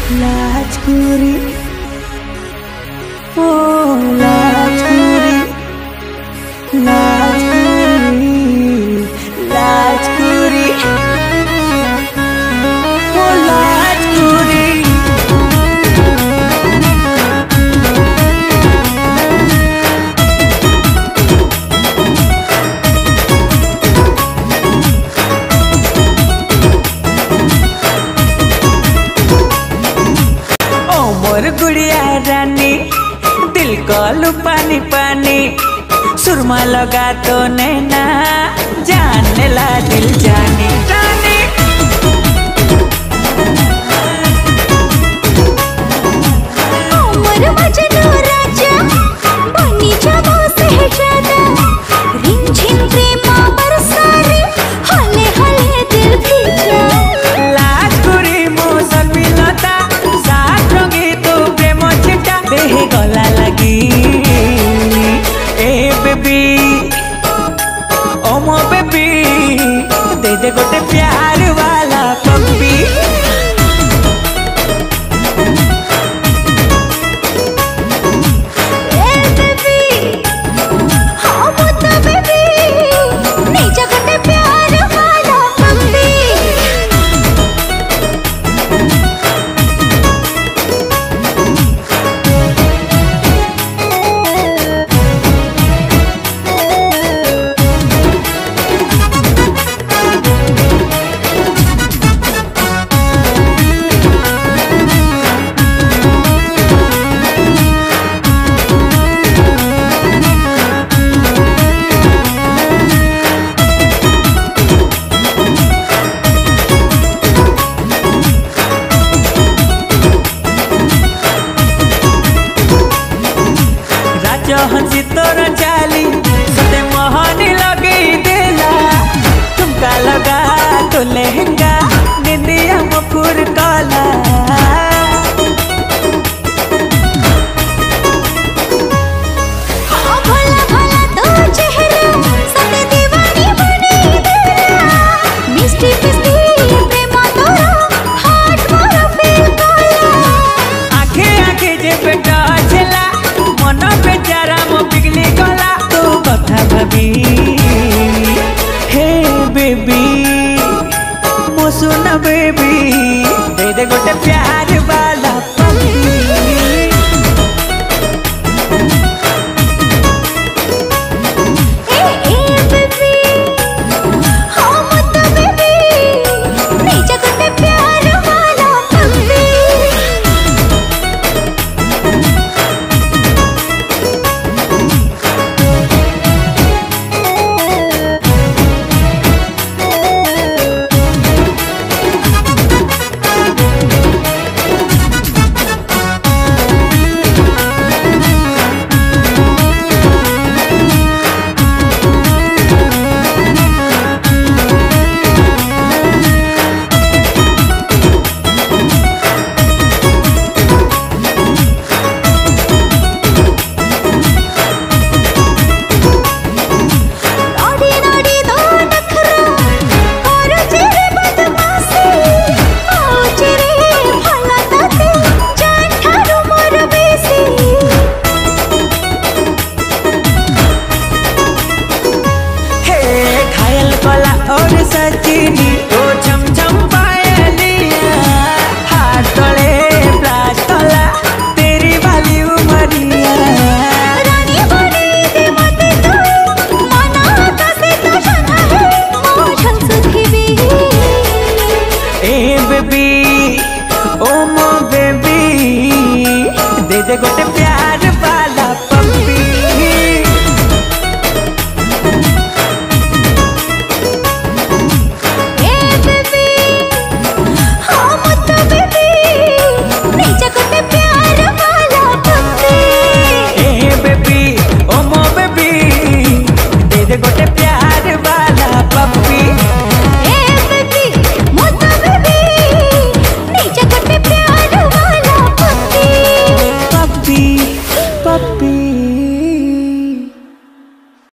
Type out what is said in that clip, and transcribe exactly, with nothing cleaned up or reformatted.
लाजकुरी ओ लाजकुरी लाजकुरी लाजकुरी ओ लाजकुरी गुड़िया रानी दिल को लू पानी पानी सुरमा लगा तो नैना जानने ला दिल जानी रानी उमर मजनू राजा बनी जाओ शहजादा रिमझिम प्रेम बरसारे हले हले दिल भीजा लाजकुरी मौसम मिलता देह गला लगी ए बेबी ओ मो बेबी दे दे गोटे प्यार वाला पप्पी ए बेबी हाँ वो तो बेबी नहीं जा गोटे प्यार वाला पप्पी हंसी तोर चाली सते मोहनी लगी देला तुमका लगा तो लहंगा निंदिया मफुर काला हाँ भला भला तो चेहरा सते दीवानी बनी देला मिस्टी पिस्टी प्रेम तोरा हार्ट मोरा फील काला आंखे आंखे जे बेटा चला मन बेचारा मो पिघली गला तू कथा भाभी हे बेबी मो सुना बेबी दे दे गोटे प्यार वाला पप्पी ए ए बेबी हाँ वो तो बेबी नहीं जा गोटे प्यार वाला पप्पी और सचिनी ओ झम झम पायलिया हाथ तले प्लास तला तेरी वाली उमरिया रानी बनी दे मते तू मना आकाशे तो जाना है मोझल सुधीबी ए बेबी ओ मो बेबी दे दे गोटे प्यार वाला पप्पी गोटे प्यार बा